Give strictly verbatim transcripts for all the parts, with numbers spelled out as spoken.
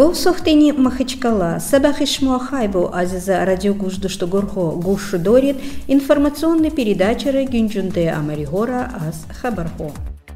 Гов сохтени Махачкала, Сабахишму Ахайбу Азиза радиогужду что горхо гушу дорит, информационные передачи Гюнджунде Амаригора аз Хабархо.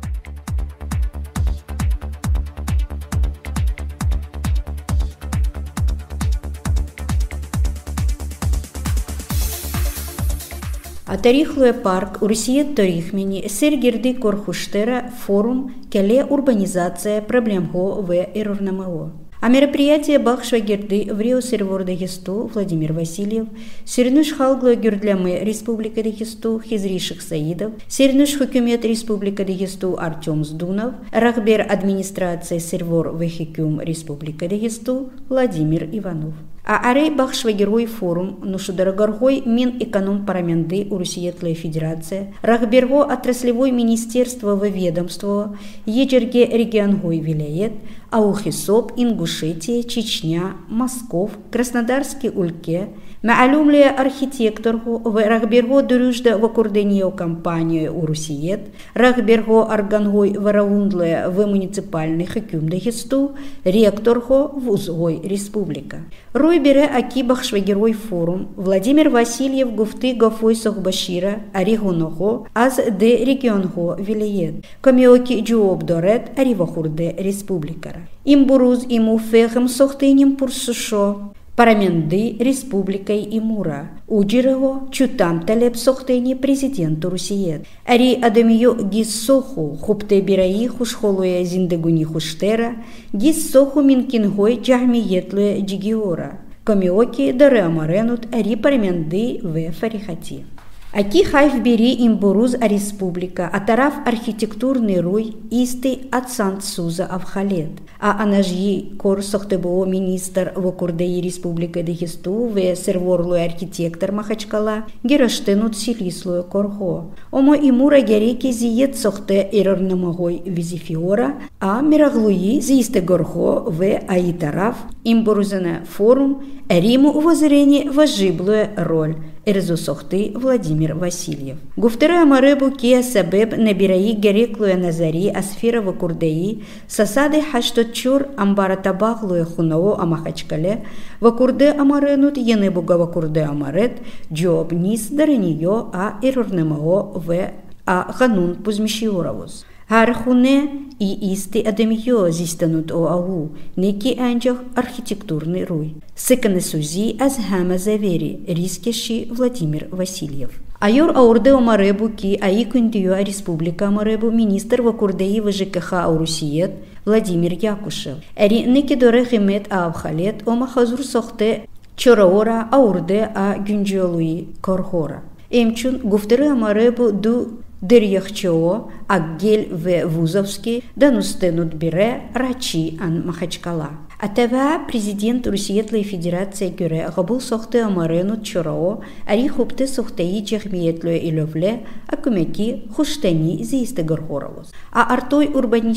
А тарихлуе парк у России тарихмени сергирди корхуштера форум келе урбанизация проблемго в эрорнамао. А мероприятие бахшва гирды в Рио сервор Дагесту Владимир Васильев, Сернуш халгло гюрдлямы Республика Дагесту Хизриших Саидов, Сернуш хукумет Республика Дагесту Артем Сдунов, Рахбер администрации сервор Вехикюм Республика Дагесту Владимир Иванов. А арей бахшва герой форум нушударагоргой мин эконом параменды у Российской Федерации, Рахберго отраслевой министерство в ведомство, Ежерге регионгой вилает, Аухисоп, Ингушетия, Чечня, Москов, Краснодарский ульке, Маалюмле архитекторгу в Рахберго дурюжда в аккордению компанию у Русиет, Рахберго аргангой вараундле в муниципальный хакюм Дагесту, ректорго в Узгой республика. Рой бере аки бахшвагерой форум Владимир Васильев гуфты гафойсох Башира аригоного аз де регионго вилиет, камиоки джуоб дорет аривахурде республикара. Имбуруз иму фехем сохтенем пурсушо, параменды республикой Имура, уджирего чутам талеб сохтени президенту Русиет. Ари адамио гиссоху хупте бираи хушхолуя зиндагуни хуштера, гиссоху минкингой джахмиетлуя джигиора. Камиоки даре амаренут ари параменды в фарихати. Аки хайф бери имбуруз а республика, а тараф архитектурный руй истый ацант суза авхалет. А анажи кор сохтебо министр в окурдеи республика Дагесту в серворлуй архитектор Махачкала гераштенут силислуй корхо. Омо имура гереки зиет сохте ирорнамогой визифиора, а мираглуи зисте горхо в аи тараф имбурузана форум риму воззрение важиблуя роль. Эрзусохты Владимир Васильев. Гуфтера Амаребу кия сабеб набираи гереклуя назари асфера в Курдеи, сасады хаштотчур амбаратабахлуя хунао Амахачкале, в Курде Амаренут енебуга в Курде Амарет, джоб низ даренио а ирорнемао в а ханун пузмишиоравус. Хархуне и исти адамио зистанут о агу, неки анджах архитектурный руй. Сыканы сузи аз хама завери, рискеши Владимир Васильев. Айор аурде Амаребу ки аикундио республика Амаребу министр в Курдеи в ЖКХ Аурусиет Владимир Якушев. Эри неки доре химет аавхалет ома хазур сохте чораора аурде а гюнджолуи корхора. Эмчун гуфтеры Амаребу ду Дерьяхчоо, Аггель в Вузовский, Данустенут Бире, Рачи ан Махачкала. А това президент Российской Федерации Гюре габул сохте Амаренут Чорао, ари хупте сохтеи чехмиетлуе и левле, а кумяки хуштени зиисте горхоровос. А артой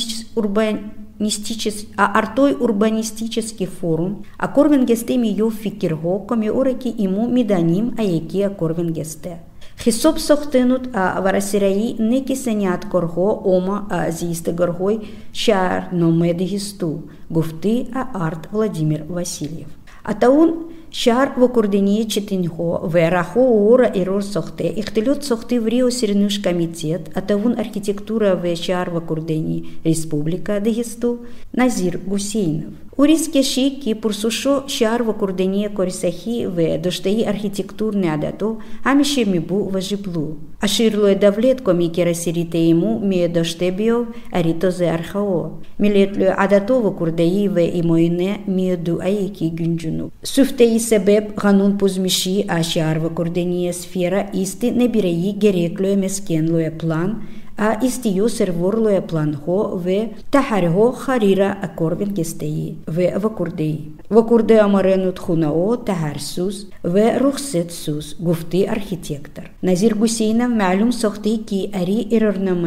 урбанистический а артой урбанистический форум, а корвенгестеми ё фикирго, коми ораки иму миданим, а яки а корвенгесте. Хисоп сохтенут а варасираи неки сенят корхо ома а зиисте горхой шар номеди гисту, гуфты а арт Владимир Васильев. А таун шар в окурдении четинхо в рахо ора ирор сохте, ихтелет сохты в Рио Сернуш комитет, а таун архитектура в шар в окурдении Республика Дагесту Назир Гусейнов. Уриски шики пурсушо шар в окурдении Корисахи в доштаи архитектурный адато, амише мибу важиблу. Аширлуе давлет комики расирите ему мие доштебио аритозе архао. Милетлуе адато в окурдеи в имоине мие ду аеки гюнджуну. Суфтеи себеб ганун пузмиши а шар в окурдении сфера исти небиреи гереклуе мескенлуе план, а истио серворлуе планхо в тахарго харира акорвен гестеи в вакурдеи. Вакурде амаренут хунао тахарсус в рухсетсус гуфты архитектор. Назир Гусейнов малюм сохты ки ари ирорнаме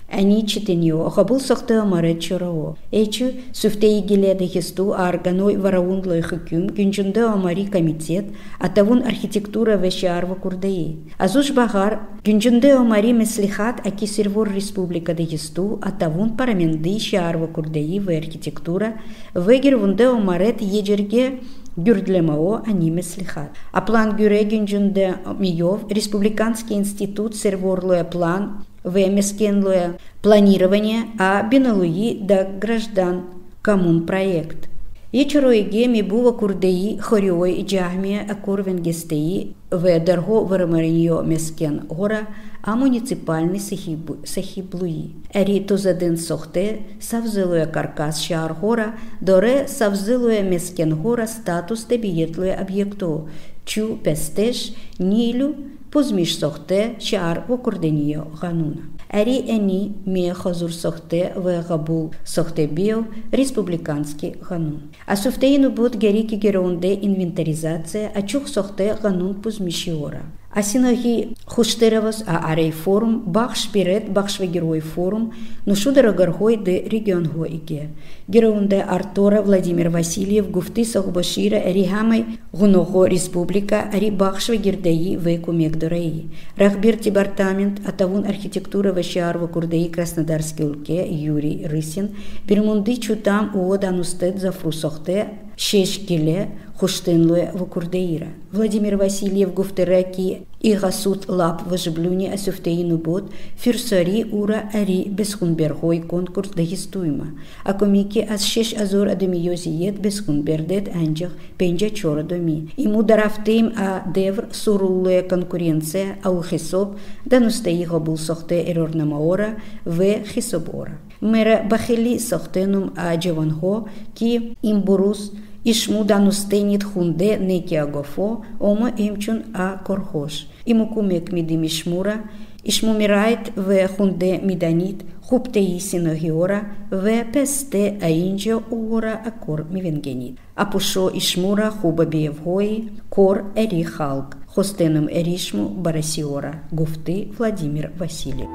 Они читеньо, хабул сохты амарет чорао. Эчу суфтеи гиледы хисту арганой вараундлой хыкюм, гюнчунды амари комитет, атавун архитектура вешарва курдаи. Азуш багар, гюнчунды амари меслихат, аки сервор республика де хисту, атавун параменды шарва курдаи в архитектура, вегер вунды амарет ежерге Гюрдлемао, они меслихат. А план гюрегюнчунды миев, республиканский институт серворлуя план, вемескенлуя планирование, а биналуи да граждан коммун проект. Ечероиге ми бува курдеи хориой джахмия акурвенгестеи в дарго варамариньо мескен гора, а муниципальный сахиблуи. Эри тузадин сохте савзилуя каркас шар гора, доре савзилуя мескен гора статус дебиетлуя объекто, чу пестеш нилю позмиш сохте шар вокурденио гануна. Эри эни ме хазур сохте в габул сохте био республиканский ганун. А суфтеину буд герики геронде инвентаризация, а чух сохте ганун позмишиора. А синоги хуштеравас а арей форум бахш перед бахшвегерой форум нушудара гаргой де регион иге. Геронде Артора Владимир Васильев гуфты сахбашира рихамай гуного республика ари бахшвегердеи векумегдораи. Рахбир департамент атавун архитектура вешарва курдеи Краснодарский улке Юрий Рысин пермунды чутам уоданустед за фрусохте шеш келе хуштенлуе вокурдеира. Владимир Васильев гуфтереки и гасут лап вожеблюни асюфтеину бот фюрсари ура ари бесхунбергой конкурс дагистуйма. А комики аз шеш азор адемиозиет бесхунбердет анджах пенджа чора доми. Ему дарафтейм а девр суруллуе конкуренция ау хисоб данустеи габул сохте эрорнамаора в хисобора. Мера бахили сохтенум а джаванхо ки имбурус Ишму данустенит хунде некиагофо, ома имчун а корхош. Имукумек мидим ишмура, ишму мирайт в хунде миданит, хуптеи синогиора, в песте аинджо угора акор мивенгенит. Апушо ишмура хуба биевгои, кор эри халк, хостенум эришму барасиора, гуфты Владимир Васильев.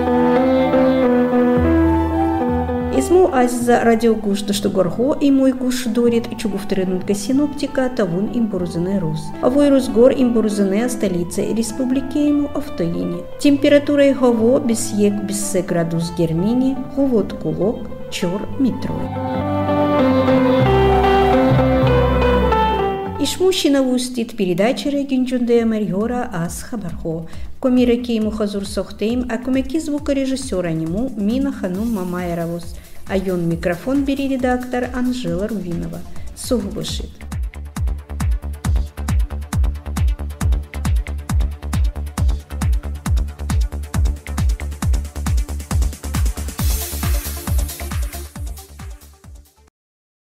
Изму азиза радиогуш что горго и мой гуш дорит и чугуфтеренутка синоптика тавун имбурзене рус. А вой русгор имбурзене столица республики ему автоине. Температура его без ек без градус гермини, говод кулок, чор метрой. Ишмущина вустит передача регинджунде Марьора ас хабархо. Комираки ему хазур сохтейм, а комяки звукорежиссера нему Мина Ханум Мамайравус. А ён микрофон бери редактор Анжела Рувинова. Сугбышит.